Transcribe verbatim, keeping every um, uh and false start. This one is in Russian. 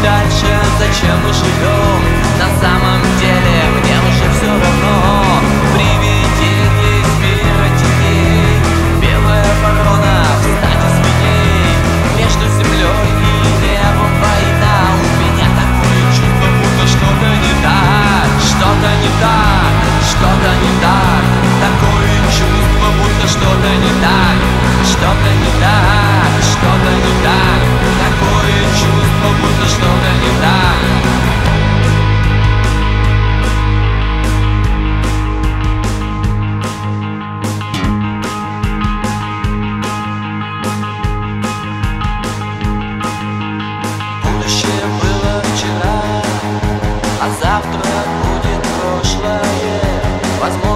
дальше, зачем мы живем? На самом деле мне уже все равно. Привидение из мира теней, белая ворона, встать из теней. Между землей и небом война. У меня такое чувство, будто что-то не так, что-то не так, что-то не так. Такое чувство, будто что-то не так, что-то не так, что-то не так. Такое чувство, будто что-то не так. Будущее было вчера, а завтра будет прошлое. Возможно,